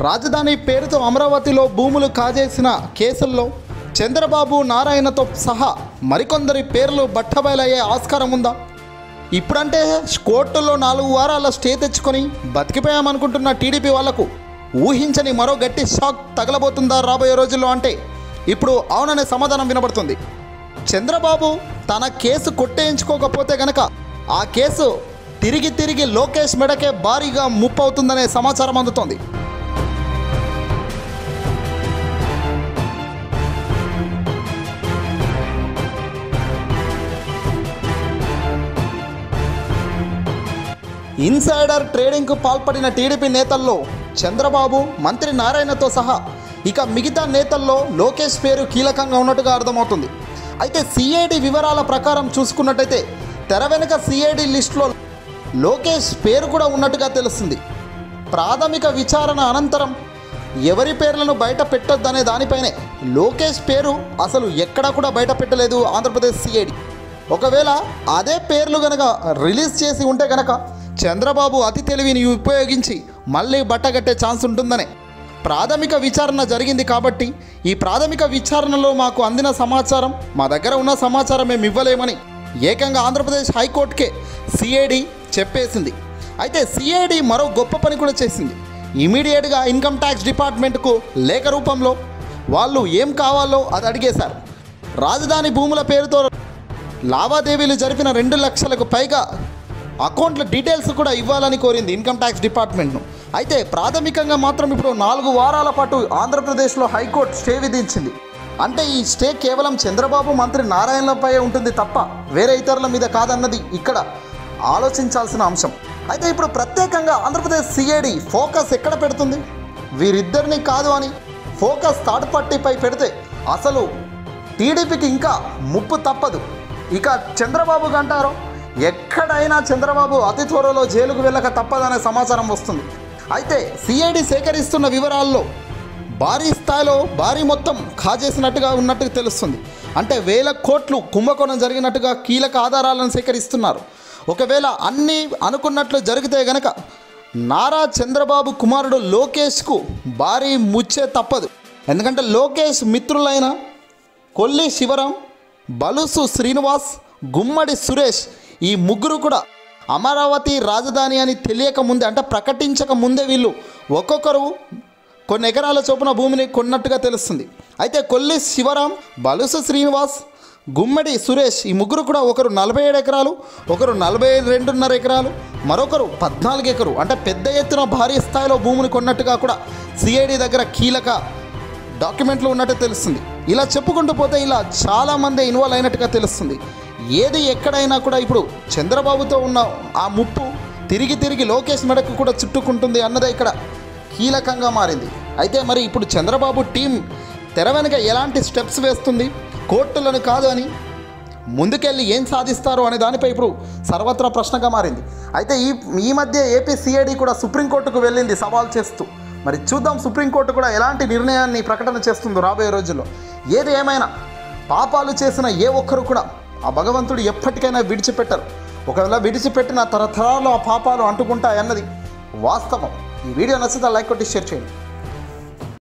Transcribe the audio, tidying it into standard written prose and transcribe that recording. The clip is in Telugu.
రాజధాని పేరుతో అమరావతిలో భూములు కాజేసిన కేసుల్లో చంద్రబాబు నారాయణతో సహా మరికొందరి పేర్లు బట్టబయలయ్యే ఆస్కారం ఉందా? ఇప్పుడంటే కోర్టులో 4 వారాల స్టే తెచ్చుకొని బతికిపోయామనుకుంటున్న టీడీపీ వాళ్లకు ఊహించని మరో గట్టి షాక్ తగలబోతుందా రాబోయే రోజుల్లో అంటే ఇప్పుడు అవుననే సమాధానం వినబడుతుంది. చంద్రబాబు తన కేసు కొట్టేయించుకోకపోతే గనక ఆ కేసు తిరిగి లోకేష్ మెడకే భారీగా ముప్పు అవుతుందనే సమాచారం అందుతోంది. ఇన్సైడర్ ట్రేడింగ్కు పాల్పడిన టీడీపీ నేతల్లో చంద్రబాబు, మంత్రి నారాయణతో సహా ఇక మిగతా నేతల్లో లోకేష్ పేరు కీలకంగా ఉన్నట్టుగా అర్థమవుతుంది. అయితే సిఐడి వివరాల ప్రకారం చూసుకున్నట్టయితే తెర వెనుక సిఐడి లిస్టులో లోకేష్ పేరు కూడా ఉన్నట్టుగా తెలుస్తుంది. ప్రాథమిక విచారణ అనంతరం ఎవరి పేర్లను బయట పెట్టొద్దనే దానిపైనే లోకేష్ పేరు అసలు ఎక్కడా కూడా బయట పెట్టలేదు ఆంధ్రప్రదేశ్ సిఐడి. ఒకవేళ అదే పేర్లు గనక రిలీజ్ చేసి ఉంటే గనక చంద్రబాబు అతి తెలివిని ఉపయోగించి మళ్ళీ బట్టగట్టే ఛాన్స్ ఉంటుందనే ప్రాథమిక విచారణ జరిగింది. కాబట్టి ఈ ప్రాథమిక విచారణలో మాకు అందిన సమాచారం, మా దగ్గర ఉన్న సమాచారం మేము ఇవ్వలేమని ఏకంగా ఆంధ్రప్రదేశ్ హైకోర్టుకే సిఐడి చెప్పేసింది. అయితే సిఐడి మరో గొప్ప పని కూడా చేసింది. ఇమీడియట్గా ఇన్కమ్ ట్యాక్స్ డిపార్ట్మెంట్కు లేఖ రూపంలో వాళ్ళు ఏం కావాలో అది అడిగేశారు. రాజధాని భూముల పేరుతో లావాదేవీలు జరిపిన 2 లక్షలకు పైగా అకౌంట్ల డీటెయిల్స్ కూడా ఇవ్వాలని కోరింది ఇన్కమ్ ట్యాక్స్ డిపార్ట్మెంట్ను. అయితే ప్రాథమికంగా మాత్రం ఇప్పుడు 4 వారాల పాటు ఆంధ్రప్రదేశ్లో హైకోర్టు స్టే విధించింది. అంటే ఈ స్టే కేవలం చంద్రబాబు, మంత్రి నారాయణలపై ఉంటుంది తప్ప వేరే ఇతరుల మీద కాదన్నది ఇక్కడ ఆలోచించాల్సిన అంశం. అయితే ఇప్పుడు ప్రత్యేకంగా ఆంధ్రప్రదేశ్ సిఐడి ఫోకస్ ఎక్కడ పెడుతుంది? వీరిద్దరిని కాదు అని ఫోకస్ థర్డ్ పార్టీపై పెడితే అసలు టీడీపీకి ఇంకా ముప్పు తప్పదు. ఇక చంద్రబాబు గంటారో ఎక్కడైనా చంద్రబాబు అతి త్వరలో జైలుకు వెళ్ళక తప్పదనే సమాచారం వస్తుంది. అయితే సిఐడి సేకరిస్తున్న వివరాల్లో భారీ స్థాయిలో భారీ మొత్తం కాజేసినట్టుగా ఉన్నట్టుగా తెలుస్తుంది. అంటే 1000 కోట్లు కుంభకోణం జరిగినట్టుగా కీలక ఆధారాలను సేకరిస్తున్నారు. ఒకవేళ అన్నీ అనుకున్నట్లు జరిగితే గనక నారా చంద్రబాబు కుమారుడు లోకేష్కు భారీ ముచ్చే తప్పదు. ఎందుకంటే లోకేష్ మిత్రులైన కొల్లి శివరాం, బలుసు శ్రీనివాస్, గుమ్మడి సురేష్ ఈ ముగ్గురు కూడా అమరావతి రాజధాని అని తెలియక ముందే, అంటే ప్రకటించక ముందే వీళ్ళు ఒక్కొక్కరు కొన్ని ఎకరాల చొప్పున భూమిని కొన్నట్టుగా తెలుస్తుంది. అయితే కొల్లి శివరాం, బలుసు శ్రీనివాస్, గుమ్మడి సురేష్ ఈ ముగ్గురు కూడా ఒకరు 47 ఎకరాలు, ఒకరు 42.5 ఎకరాలు, మరొకరు 14 ఎకరాలు, అంటే పెద్ద ఎత్తున భారీ స్థాయిలో భూమిని కొన్నట్టుగా కూడా సిఐడి దగ్గర కీలక డాక్యుమెంట్లు ఉన్నట్టు తెలుస్తుంది. ఇలా చెప్పుకుంటూ పోతే ఇలా చాలామంది ఇన్వాల్వ్ అయినట్టుగా తెలుస్తుంది. ఏది ఎక్కడైనా కూడా ఇప్పుడు చంద్రబాబుతో ఉన్న ఆ ముప్పు తిరిగి లోకేష్ మెడకు కూడా చుట్టుకుంటుంది అన్నదే ఇక్కడ కీలకంగా మారింది. అయితే మరి ఇప్పుడు చంద్రబాబు టీం తెర వెనుక ఎలాంటి స్టెప్స్ వేస్తుంది, కోర్టులను కాదు అని ముందుకెళ్ళి ఏం సాధిస్తారు అనే దానిపై ఇప్పుడు సర్వత్రా ప్రశ్నగా మారింది. అయితే ఈ మధ్య ఏపీ సిఐడి కూడా సుప్రీంకోర్టుకు వెళ్ళింది సవాల్ చేస్తూ. మరి చూద్దాం సుప్రీంకోర్టు కూడా ఎలాంటి నిర్ణయాన్ని ప్రకటన చేస్తుందో రాబోయే రోజుల్లో. ఏది ఏమైనా పాపాలు చేసిన ఏ ఒక్కరు కూడా ఆ భగవంతుడు ఎప్పటికైనా విడిచిపెట్టరు. ఒకవేళ విడిచిపెట్టిన తరతరాలు ఆ పాపాలు అంటుకుంటాయన్నది వాస్తవం. ఈ వీడియో నచ్చితే లైక్ కొట్టి షేర్ చేయండి.